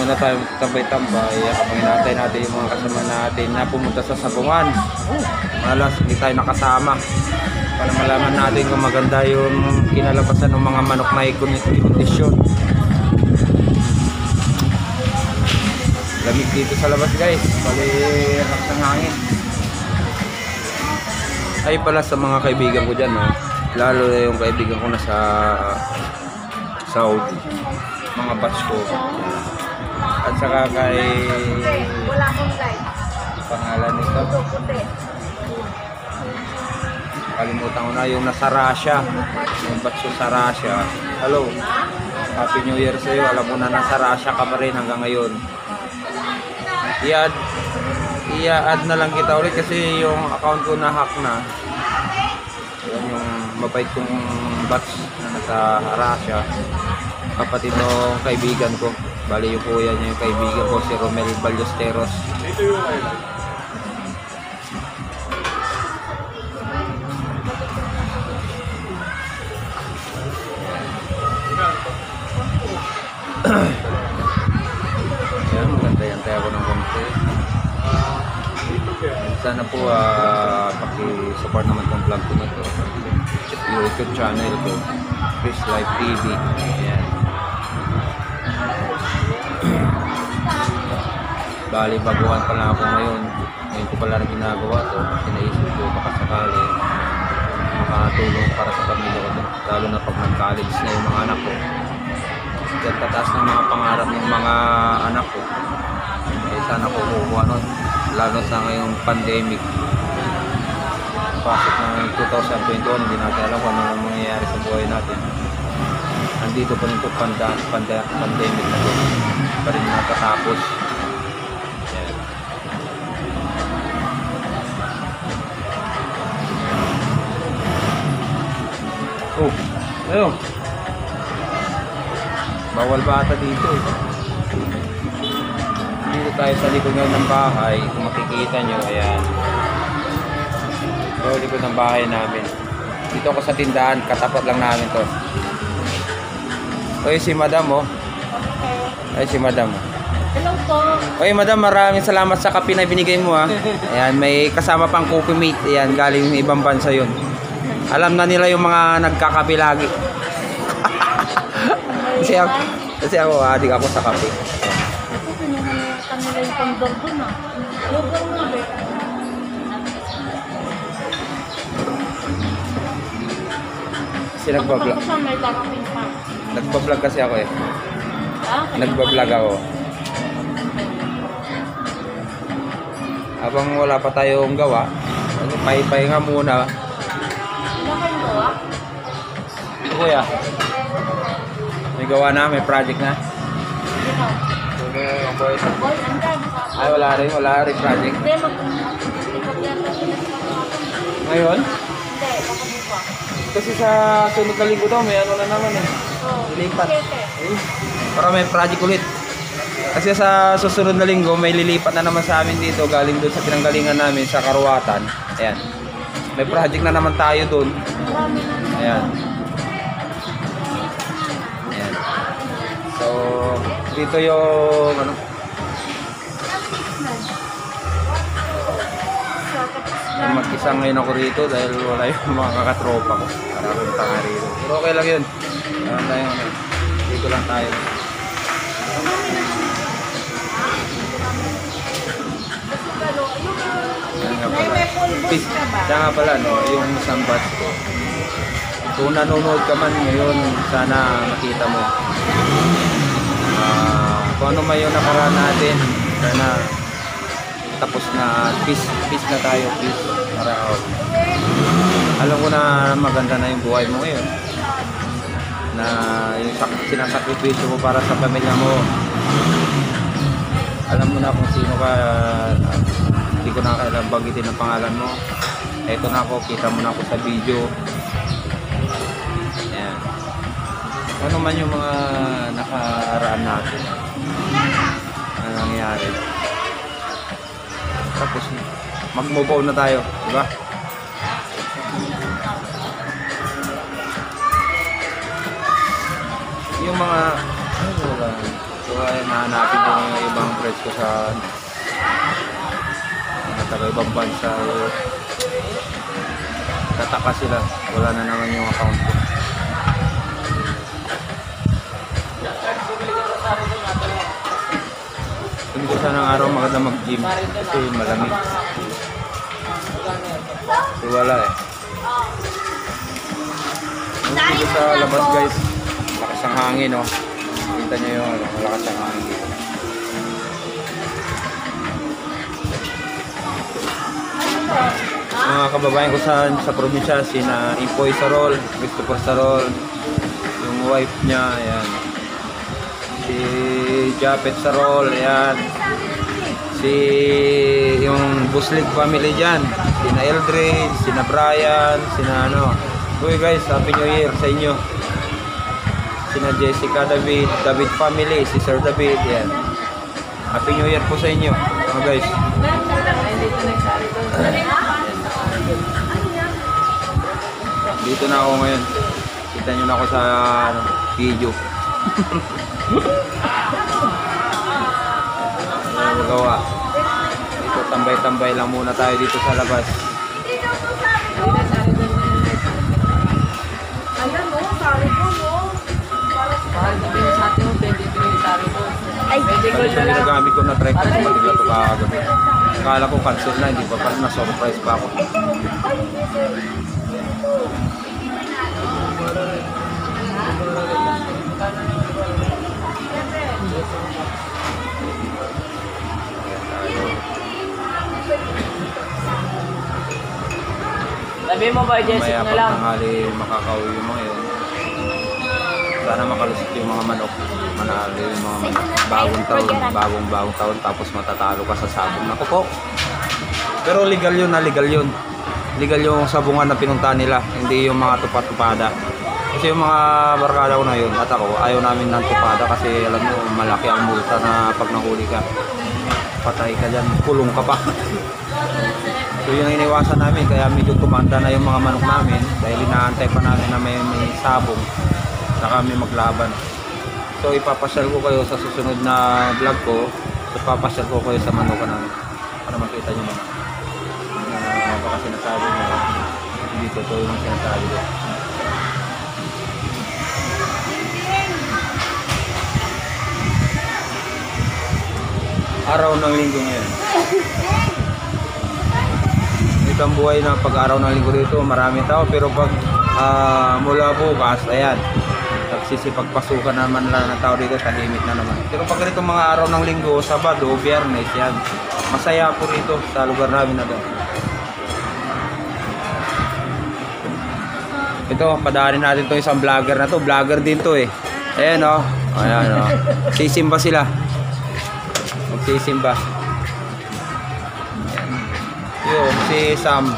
muna tayo tambay-tambay habang inaantay natin yung mga kasama natin na pumunta sa sabungan. Malas, hindi tayo nakasama para malaman natin kung maganda yung kinalabasan ng mga manok na kondisyon. Lamig dito sa labas guys, bali lakas ng hangin. Ay pala sa mga kaibigan ko dyan, no? Lalo na yung kaibigan ko na sa Saudi, mga batch ko. At saka kay pangalan nito, kalimutan ko na, yung nasa Russia, yung batch ko sa Russia. Hello, Happy New Year sa iyo. Alam mo na nasa Russia ka pa rin hanggang ngayon. I-add na lang kita ulit kasi yung account ko na hack na. Yan yung mabait kong batch na nasa Russia, kapatid ng kaibigan ko. Bali yung kuya niya, yung kaibigan ko si Romel Ballesteros. Ito yung yan, magantay-antay ako ng konti. Sana po paki-support naman tong vlog ko na to, yung YouTube channel ko, Chris Live TV. Ayan. Bali baguhan pa lang ako ngayon ko pala na ginagawa to. Sinaisip ko baka sakali makatulong para sa pamilya ko to, lalo na pag nag-college na yung mga anak ko. Tataas ng mga pangarap ng mga anak ko, sana ko kukuha nun, lalo sa ngayong pandemic. Pasok ng 2021, hindi natin alam kung ano mangyayari sa buhay natin. Andito pa rin ito pandemic na ito, pa rin natatapos. Oh, ayun. Bawal bata dito eh. Dito tayo sa likod ng bahay. Kung makikita nyo, ayan. Ito, likod ng bahay namin. Dito ako sa tindahan, katapat lang namin to. Oy, si madam oh. Ay, si madam. Hello po. Oy, madam, maraming salamat sa kape na binigay mo ha. Ayan, may kasama pang coffee mate. Ayan, galing ibang bansa yun. Alam na nila yung mga nagkakape lagi. Kasi ako, adik ako sa kape. Ako, pinuha kanila yung kondor doon ah. Lugar na ba? Kasi nagbablog. Nagbablog kasi ako eh. Nagbablog ako. Habang wala pa tayong gawa, pahipahinga muna. Wala kayong gawa? Ito kuya. May gawa na, may project na. Ay, wala rin project. Hindi, mag-ikot yata sila. Ngayon? Hindi, baka buka. Kasi sa sunod na linggo daw, may ano na naman eh. Lilipat. Para may project ulit. Kasi sa susunod na linggo, may lilipat na naman sa amin dito, galing doon sa pinanggalingan namin sa Karuwatan. Ayan. May project na naman tayo doon. Ayan. Ayan. So, dito yung ano? Mag-isa ngayon ako rito dahil wala yung mga kakatropa ko. Para punta nga rito. Pero okay lang yun. Dito lang tayo. Kaya nga pala, no, yung isang batch ko. Kung nanonood ka man ngayon, sana makita mo. Kung ano man yung nakaraan natin, sana tapos na, peace na tayo, peace. Para alam ko na maganda na yung buhay mo ngayon. Na yung sinasakripisyo mo para sa pamilya mo. Alam mo na kung sino ka. Hindi ko na kailangan bagitin ang pangalan mo. Eto na ako, kita mo na ako sa video. Ayan. Ano man yung mga nakaraan natin, ano nangyayari. Tapos mag-move on na tayo, di ba? Yung mga ano wala. So ay nahanapin ko yung ibang friends ko sa taga-ibang bansa. Tataka sila, wala na naman yung account ko. Hindi ko sanang araw maganda mag-gym kasi malamig. So wala eh. Dito sa labas guys, lakas ang hangin, oh. Kita nyo yung lakas ang hangin dito. Mga kababayan ko sa probinsya, sina Impoy Sarol, Christopher Sarol, yung wife niya, ayan. Si Japet Sarol, ayan. Si yung Buslig family dyan, sina Eldred, sina Brian, sina ano. Okay guys, Happy New Year sa inyo. Sina Jessica David, David family, si Sir David, ayan. Happy New Year po sa inyo, mga guys. Dito na ako ngayon. Kita nyo na ako sa ano, video. Ano magawa? Dito tambay-tambay lang muna tayo dito sa labas. Ayan mo, sari ko mo. Mahal sabihin sa atin mo, 23 sari ko. Ay, Pwede ko Ito na lang. ginagamit ko na try ko sa matigla ito kagabi. Akala ko cancel na, hindi pa pala na-surprise pa ako. Sabihin mo ba, Jessica Maya na pag lang? tanghali makakauwi mo ngayon. Sana makalusot yung mga manok. Manalo yung mga manok. Bagong taon tapos matatalo ka sa sabong. Naku po. Pero legal yun na legal yun. Legal yung sabungan na pinunta nila. Hindi yung mga tupat-tupada. Kasi yung mga barkada ko na yun at ako, ayaw namin ng tupada kasi alam mo, malaki ang multa na pag nahuli ka. Patay ka dyan, kulong ka pa. So yun ang iniwasan namin, kaya medyo tumanda na yung mga manok namin dahil inaantay pa namin na may sabong na kami maglaban. So ipapasyal ko kayo sa susunod na vlog ko. So papasyal ko kayo sa manukan namin para makita nyo naman na baka sinasabi nyo hindi totoo yung sinasabi ko. Araw ng linggo ngayon. Ito ang buhay na pag-araw ng linggo dito, marami tao, pero pag mula bukas, ayan, nagsisipagpasukan naman lang ng tao dito, tahimik na naman. Pero pag ganito mga araw ng linggo, Sabado, Biyernes, yan, masaya po dito sa lugar namin na doon. Ito, padaanin natin itong isang vlogger na to. Vlogger din to eh. Ayan o. Ayan o. Sisimba sila. Magsisimba. Yun, si Sam.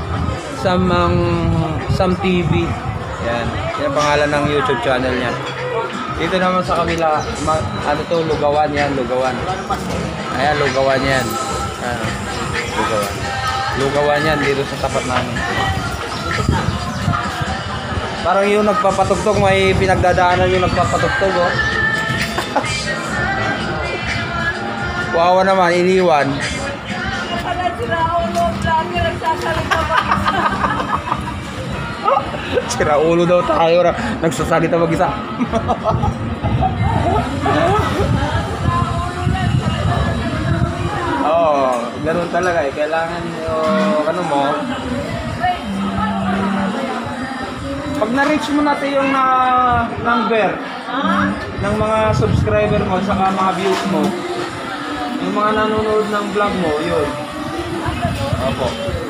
Sam TV. Yan. Yan ang pangalan ng YouTube channel niya. Dito naman sa kabila, ano to, Lugawan yan, Lugawan. Ayan, Lugawan yan. Ayan, Lugawan. Lugawan yan dito sa tapat namin. Parang yung nagpapatugtog, may pinagdadaanan yung nagpapatugtog, oh. Wawa naman, iniwan. Pala sila ulo, vlogger ang sasalita mag-isa. Sira ulo daw tayo, nagsasalita mag-isa. Oo, ganun talaga eh. Kailangan yung ano mo. Pag na-reach mo natin yung number ng mga subscriber mo saka mga views mo, yung mga nanonood ng vlog mo, yun. Opo.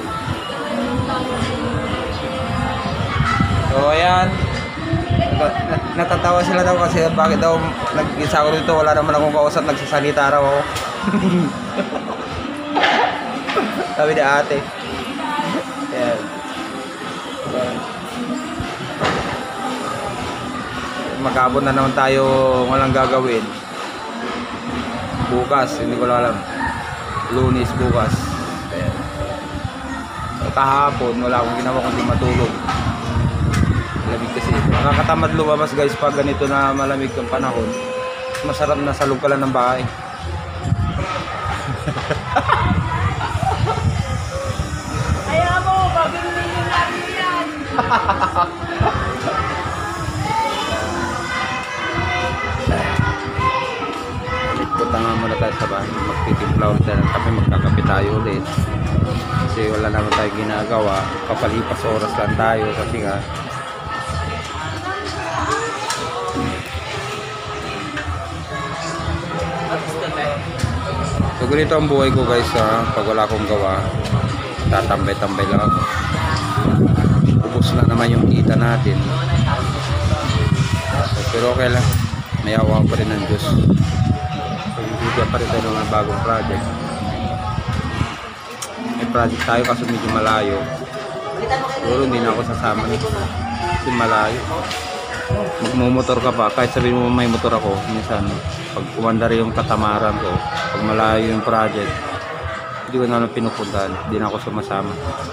So ayan, natatawa sila daw kasi bakit daw nag-isa ako dito, wala naman akong kausap, nagsasalita raw ako. Sabi ni ate. Ayan. Magkabot na naman tayo, walang gagawin. Bukas, hindi ko alam. Lunes bukas. Ayan. Kahapon, wala akong ginawa kundi matulog. Malamig kasi. Nakakatamad lumabas guys pag ganito na malamig ang panahon. masarap na sa loob ka lang ng bahay. Ayaw mo, bagong milyonaryo yan. Punta nga muna tayo sa bahay. Magtitimpla ulit tayo ng kape. Magkakape tayo ulit. Kasi wala naman tayo ginagawa. Kapalipas oras lang tayo. Kasi nga so ganito ang buhay ko guys ha. Pag wala akong gawa, tatambay-tambay lang ako. Ubus na naman yung kita natin. Pero okay lang. May awa pa rin ng Diyos. So bibigyan pa rin tayo ng bagong project. May project tayo kasi medyo malayo. Siguro hindi na ako sasama nito. Kasi malayo. Magmumotor ka pa, kahit sabihin mo may motor ako, minsan pag kumandar yung katamaran ko, pag malayo yung project, hindi ko na lang pinupuntahan, hindi na ako sumasama.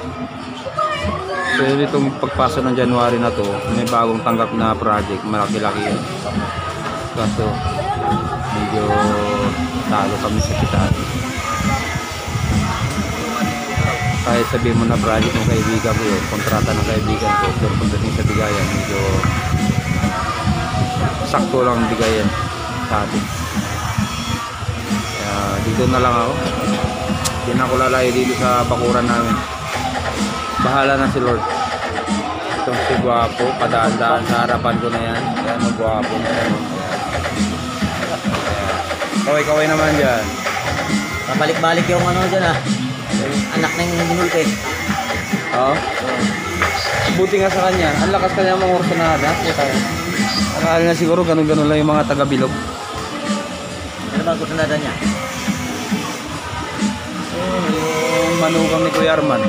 So itong pagpasok ng January na to, may bagong tanggap na project, malaki-laki yun. Kaso medyo talo kami sa kitaan. Kahit sabihin mo na project ng kaibigan ko yun, kontrata ng kaibigan ko, pero pagdating sa bigayan, medyo sakto lang bigayan sa atin. Kaya dito na lang ako. Hindi na ako lalayo dito sa bakuran namin. Bahala na si Lord. Itong si Guwapo, padaan-daan sa harapan ko na yan. Yan ang Guwapo na yan. Kaway-kaway naman dyan. Pabalik-balik yung ano dyan ah. Yung anak ng binulpe. Oo. Buti nga sa kanya. Ang lakas kanya mga orsanada. Akala na siguro ganun-ganun lang yung mga taga-bilog. Ano ba ang kusunada niya? Yung manugang ni Kuya Arman.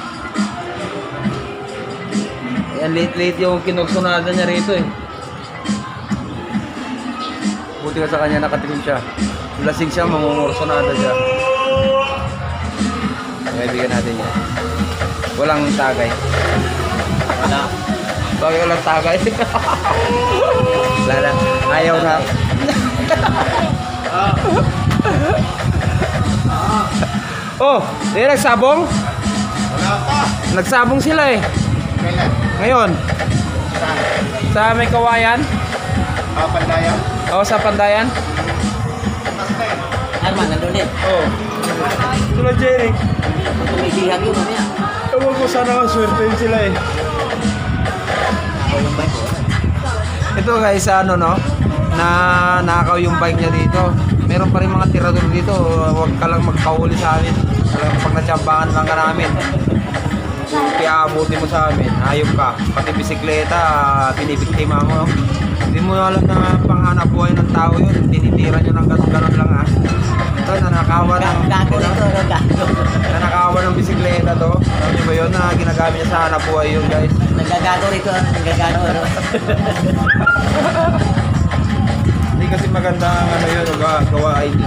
Yan, late-late yung kinugsunada niya rito eh. Buti nga sa kanya nakatikim siya. Lasing siya, mangungursunada siya. Kaibigan natin yan. Walang tagay. Wala. Bakit walang tagay? Wala na. Ayaw na. Oh, di nagsabong? Wala pa. Nagsabong sila eh. Kailan? Ngayon. Saan? Sa may kawayan. Pandayan? O sa Pandayan. Arman, nandun din. Oo. Tulad Jerry. Kung tumigihag yun, mamaya. Ewan ko sana nga swerte sila eh. Ako yung bike ko. Ito guys, ano no, na nakaw yung bike niya dito. Meron pa rin mga tirador dito. Huwag ka lang magpahuli sa amin. Talagang pag natsambahan lang ka namin. Kaya abuti mo sa amin, ayop ka. Pati bisikleta, binibiktima mo. Hindi mo alam na panghanap buhay ng tao yun. Tinitira nyo ng ganun-ganun lang ha. Ito, nanakawa ng... Gago dito, gago. Nanakawa ng bisikleta to. Alam niyo ba yun na ginagamit niya sa hanap buhay yun guys? Nagagago rito, nagagago. Hindi kasi maganda ang ano yun, gawa ID.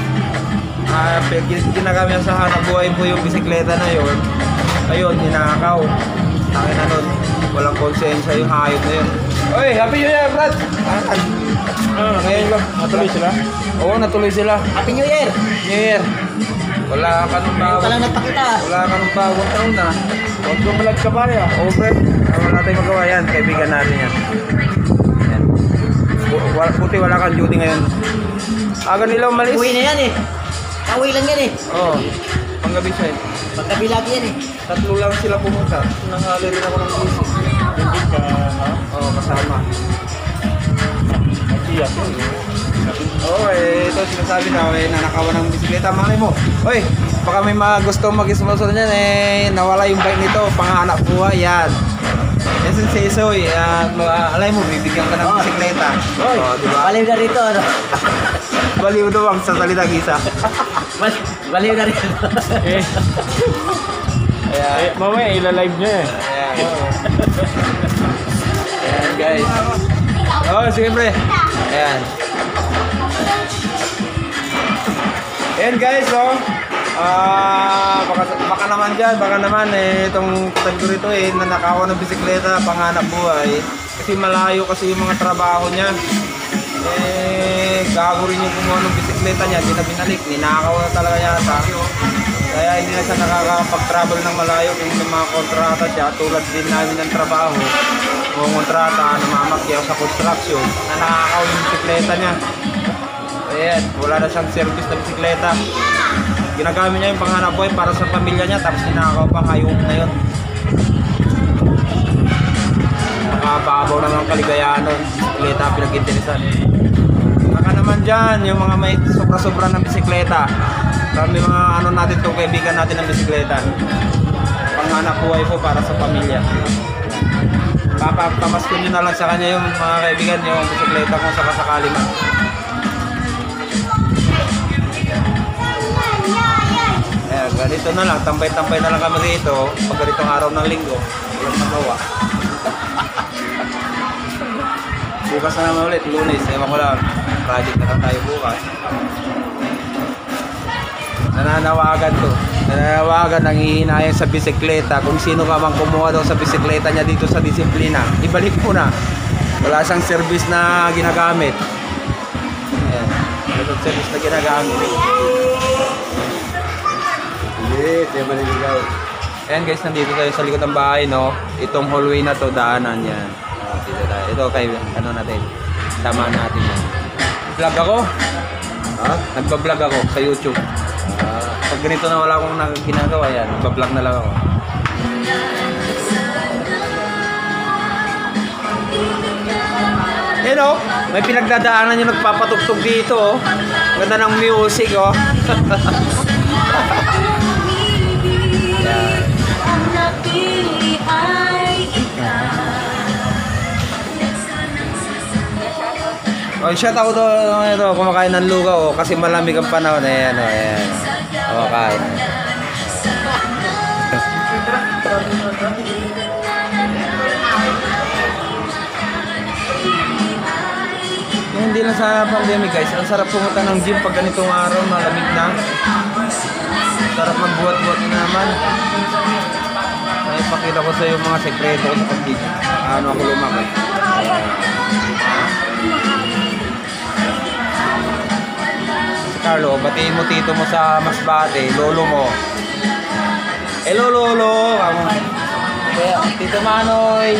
Ginagamit niya sa hanap buhay po yung bisikleta na yun. Ayun, ninakaw. Takin na nun. Walang konsensya yung hayop na yun. Oy, happy New Year, Brad! Ngayon lang. Natuloy sila? Oo, natuloy sila. Happy New Year! New Year. Wala ka nung Ngayon ka lang nagpakita. Wala ka nung bagong taon na. Huwag gumalag ka ba niya? Oo, Brad. Wala natin magawa yan. Kaibigan natin yan. Yan. Buti wala kang duty ngayon. Aga nila umalis. Uwi na yan eh. Pauwi lang yan eh. Oo. Panggabi siya eh. Pagkabilagi yan eh. Tatlo lang sila pumunta. Nanghali rin ako ng busy. Hindi ka, ha? Oo, kasama. Nagsiyak yun. Oo, ito sinasabi na nanakawan ng bisikleta. Malay mo. Oy, baka may mga gusto mag-sponsor niyan nawala yung bike nito. Panghanap buhay yan. Yan si Isoy. Alay mo, bibigyan ka ng bisikleta. Oo, di ba? Baliw na rito ano. Baliw doon sa salitang isa. Baliw na rito. Ayan. Mamaya, ilalive niya eh. Ayan. Ayan guys. Oh, sige pre. Ayan. Ayan guys, oh. Baka naman dyan, baka naman itong kategori ito nanakawan ng bisikleta, panghanap buhay. Kasi malayo kasi yung mga trabaho niya. gago rin yung kumuha ng bisikleta niya, di na binalik, ninakaw na talaga yata. Kaya hindi na siya nakakapag-travel ng malayo kung may mga kontrata siya, tulad din namin ng trabaho. Kung kontrata, namamakyaw sa construction, na nakakaw yung bisikleta niya. Ayan, wala na siyang service na bisikleta. Ginagamit niya yung panghanap buhay para sa pamilya niya, tapos ninakaw pa hayop na yun. Nakababaw na ng kaligayahan nun, bisikleta pinag-interesan. Baka naman dyan, yung mga may sobra-sobra ng bisikleta. Kami mga ano natin itong kaibigan natin ng bisikleta. Panghanap buhay po para sa pamilya. Papamaskon nyo na lang sa kanya yung mga kaibigan yung bisikleta kung sakasakali man. Ganito na lang, tambay-tambay na lang kami rito pag ganitong araw ng linggo. Walang magawa. Bukas na naman ulit, Lunes. Ewan ko lang, project na lang tayo bukas. Nananawagan to. Nananawagan ang hihinayang sa bisikleta. Kung sino ka mang kumuha daw sa bisikleta niya dito sa disiplina, ibalik mo na. Wala siyang service na ginagamit. Ayan. Wala service na ginagamit. Ayan guys, nandito tayo sa likod ng bahay, no? Itong hallway na to, daanan yan. Dito tayo. Ito kay, ano natin, tama natin yan. Vlog ako? Ha? Nagpa-vlog ako sa YouTube. Pag ganito na wala akong ginagawa yan, nagpa-vlog na lang ako. You know, may pinagdadaanan yung nagpapatugtog dito, oh. Ganda ng music, oh. Oh, shout out to ito, kumakain ng lugaw, oh, kasi malamig ang panahon. Ayan, oh, ayan. Kumakain. Hindi lang sa pandemic guys, ang sarap pumunta ng gym pag ganitong araw, malamig na. Sarap magbuhat-buhat na naman. Ay, pakita ko sa iyo mga sekreto ko sa pag-gym. Ano ako lumaki. Si Carlo, batiin mo tito mo sa Masbate, lolo mo. Hello lolo! Tito Manoy!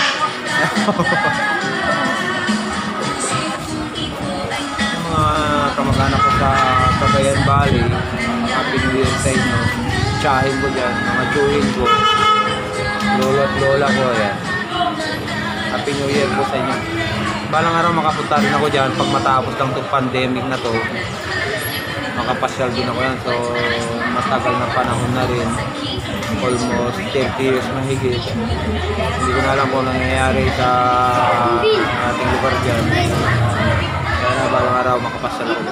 Kamag-anak ko sa Cagayan Valley, Happy New Year sa inyo. Tsahin ko dyan, mga tsuhin ko, lolo at lola ko, yan. Happy New Year po sa inyo. Balang araw makapunta rin ako dyan pag matapos lang itong pandemic na to. Makapasyal din ako yan, so matagal na panahon na rin. Almost 30 years na higit. Hindi ko na alam kung nangyayari sa ating lugar dyan. Kaya balang araw makapasyal ako.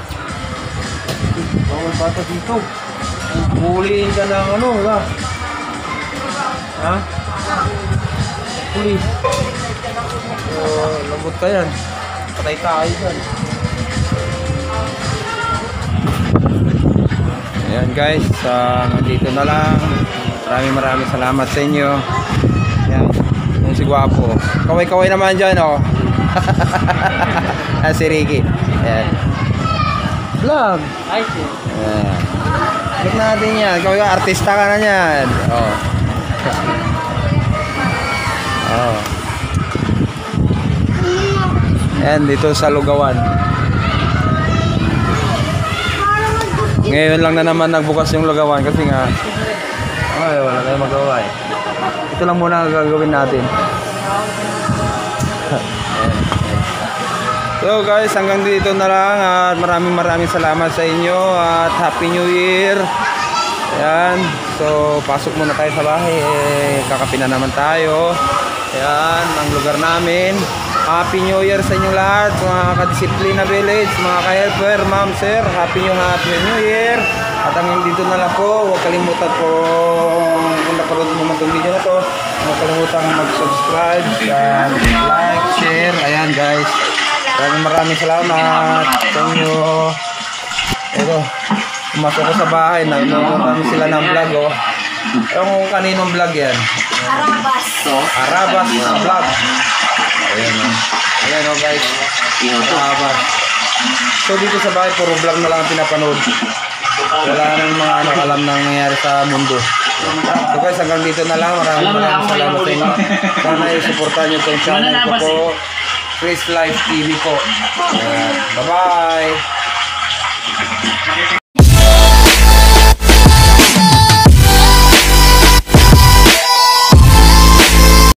Bawal bata dito. Huliin ka ng ano, wala? Ha? Pulis. So, lambot ka yan. Patay tayo dyan. Ayan guys, nandito na lang. Maraming salamat sa inyo. Ayan, yung si Guapo. Kaway-kaway naman dyan, oh. Si Ricky. Ayan. Vlog. Ay, sir. Ayan. Vlog natin yan. Kaway ka, artista ka na yan. Oh. Oh. Ayan, dito sa Lugawan. Ngayon lang na naman nagbukas yung Lugawan kasi nga ay, wala tayong magawa eh. Ito lang muna ang gagawin natin. So guys, hanggang dito na lang at maraming salamat sa inyo at Happy New Year. Ayan, so pasok muna tayo sa bahay, kakape na naman tayo. Ayan, ang lugar namin. Happy New Year sa inyong lahat, mga kadisiplina village, mga ka-helper, ma'am, sir. Happy New Year. At hanggang dito na lang po, huwag kalimutan po kung napanood mo itong video na to, huwag kalimutan mag-subscribe, like, share. Ayan guys, maraming salamat sa inyo. Ito, pumasok ko sa bahay, nanonood sila ng vlog, oh. Yung kaninong vlog yan? Arabas vlog. Ayan o. Ayan o guys. Arabas. So dito sa bahay, puro vlog na lang ang pinapanood. Wala nang mga ano, alam na nangyayari sa mundo. So guys, hanggang dito na lang. Maraming salamat sa inyo. Sana i-supportan nyo itong channel ko po. Chris Life TV po. Bye-bye!